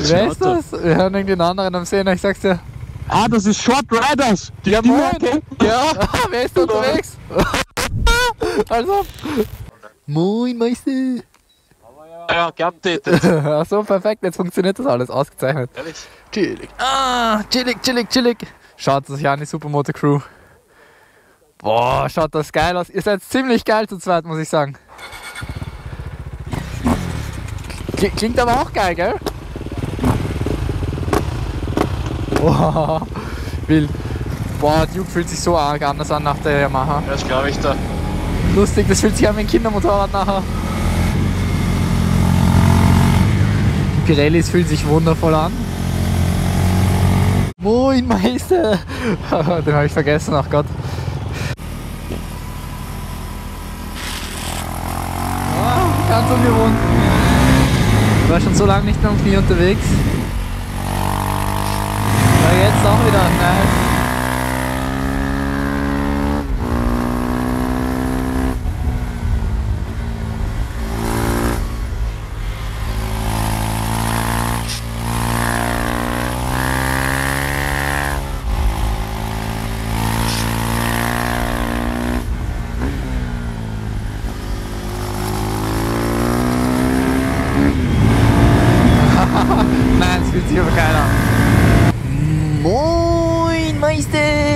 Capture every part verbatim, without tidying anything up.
Wer ist das? Wir hören irgendwie einen anderen am Sehen, ich sag's dir. Ah, das ist Short Riders! Die Ja, Stimme moin! erkennt- Ja, wer ist da unterwegs? Also. Moin, Meister! Ja, geupdatet. Achso, perfekt, jetzt funktioniert das alles, ausgezeichnet. Ehrlich? Chillig. Ah, chillig, chillig, chillig. Schaut das an, die Supermoto Crew. Boah, schaut das geil aus. Ihr seid ziemlich geil zu zweit, muss ich sagen. Klingt aber auch geil, gell? Boah, wild. Boah, Duke fühlt sich so arg anders an nach der Yamaha. Das glaube ich da. Lustig, das fühlt sich an wie ein Kindermotorrad nachher. Die Pirellis fühlen sich wundervoll an. Moin, Meister! Den habe ich vergessen, ach Gott. Ah, ganz ungewohnt. Ich war schon so lange nicht mehr um vier unterwegs. Aber jetzt auch wieder, nice. Nein, es fühlt sich aber geil an. Moin, Meister!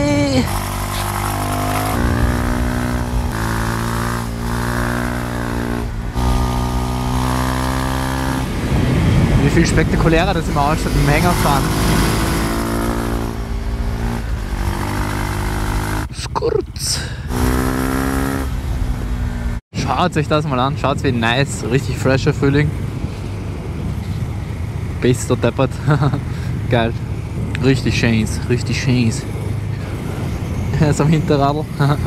Wie viel spektakulärer das immer ausschaut im Hänger fahren. Skurz! Schaut euch das mal an, schaut wie nice, richtig fresher Frühling. Bist du deppert. Geil. Richtig schönes, richtig schönes. Er ist am Hinterradl.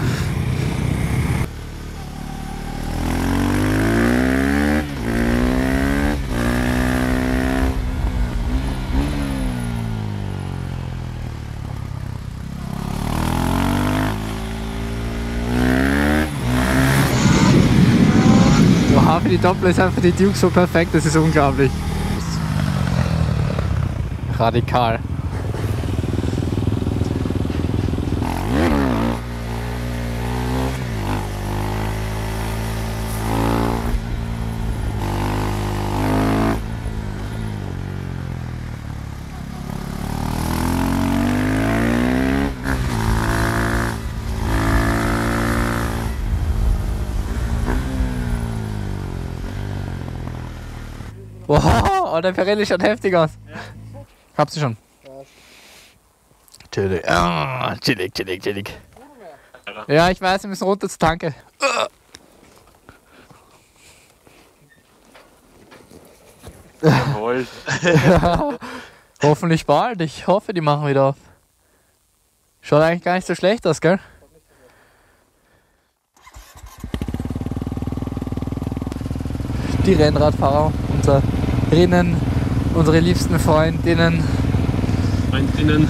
Wow, für die Doppler ist einfach die Duke so perfekt, das ist unglaublich. Radikal. Wow, oh, der Pirelli schaut heftig aus. Ja. Habt ihr schon? Ja. Chillig. Ah, chillig, chillig, chillig. Ja, ich weiß, wir müssen runter zur Tanke. Jawohl. Ja, hoffentlich bald. Ich hoffe, die machen wieder auf. Schaut eigentlich gar nicht so schlecht aus, gell? Die Rennradfahrer, unsere Rinnen, unsere liebsten Freundinnen. Freundinnen.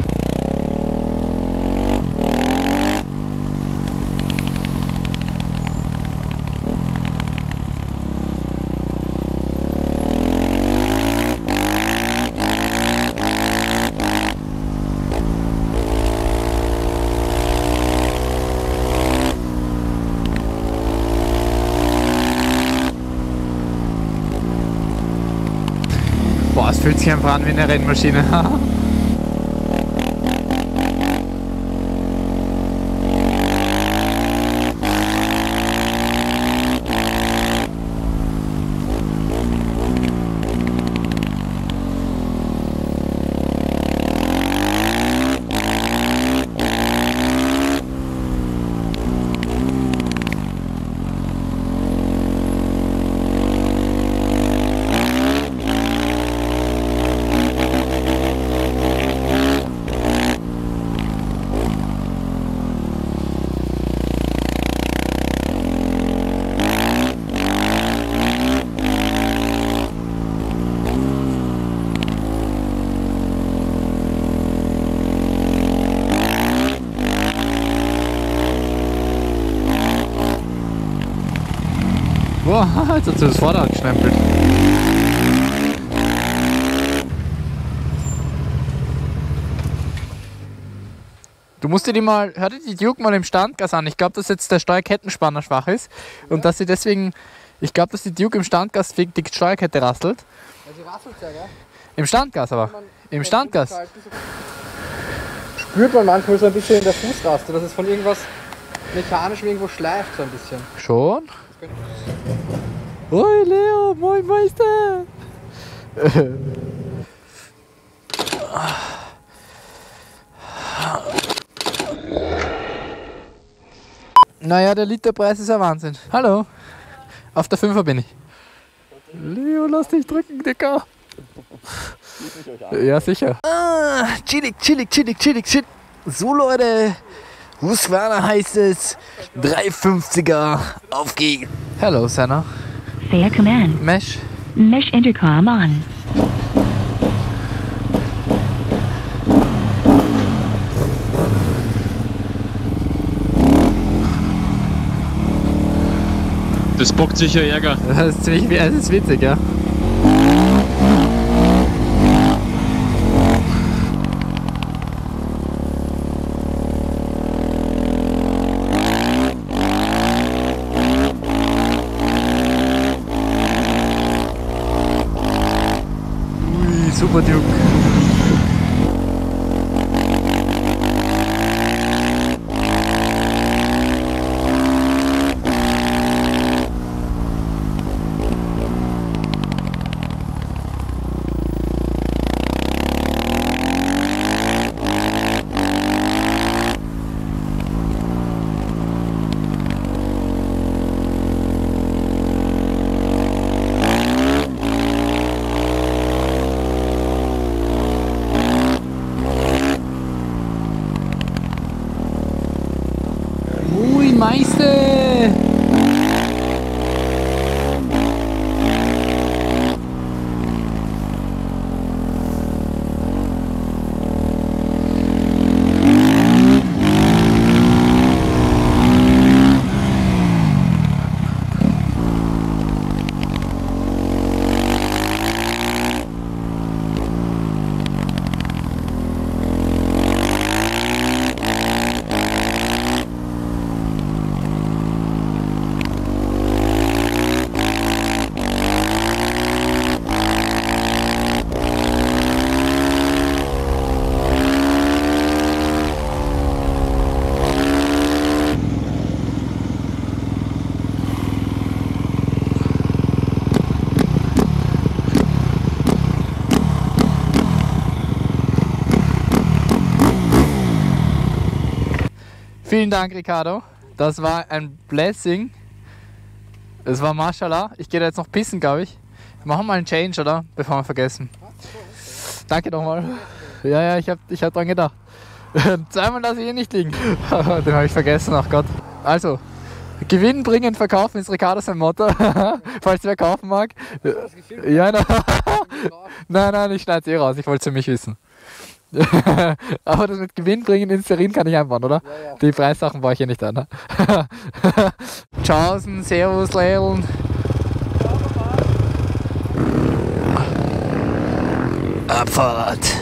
Boah, es fühlt sich einfach an wie eine Rennmaschine. Boah, jetzt hat sie das Vorderrad geschnempelt. Du musst dir die mal, hör dir die Duke mal im Standgas an. Ich glaube, dass jetzt der Steuerkettenspanner schwach ist ja. Und dass sie deswegen, ich glaube, dass die Duke im Standgas die Steuerkette rasselt. Ja, sie rasselt ja, gell? Im Standgas aber. Im Standgas. Spürt man manchmal so ein bisschen in der Fußraste, dass es von irgendwas mechanischem irgendwo schleift so ein bisschen. Schon? Oi Leo, moin Meister! Naja, der Literpreis ist ein Wahnsinn. Hallo, auf der Fünfer bin ich. Leo, lass dich drücken, Dicker. Ja, sicher. Ah, chillig, chillig, chillig, chillig, chillig. So Leute, Husqvarna heißt es. drei fünfziger, auf geht's. Hello, Senna. Say a command. Mesh. Mesh intercom on. Das bockt sicher Ärger. Das ist ziemlich, das ist witzig, ja. Ui, super Duke. Ui, Meister! Vielen Dank, Ricardo. Das war ein Blessing. Das war Mashallah. Ich gehe da jetzt noch pissen, glaube ich. Wir machen mal einen Change, oder? Bevor wir vergessen. Danke nochmal. Ja, ja, ich habe ich hab dran gedacht. Zweimal lasse ich ihn nicht liegen. Den habe ich vergessen, ach Gott. Also, Gewinn bringen, verkaufen ist Ricardo sein Motto. Falls wer kaufen mag. Ja, nein. Nein, nein, ich schneide es eh raus. Ich wollte es für mich wissen. Aber das mit Gewinn bringen in Serin kann ich einbauen, oder? Ja, ja. Die Preissachen baue ich hier nicht an. Ne? Tschaußen, Servus, Leiln. Abfahrt.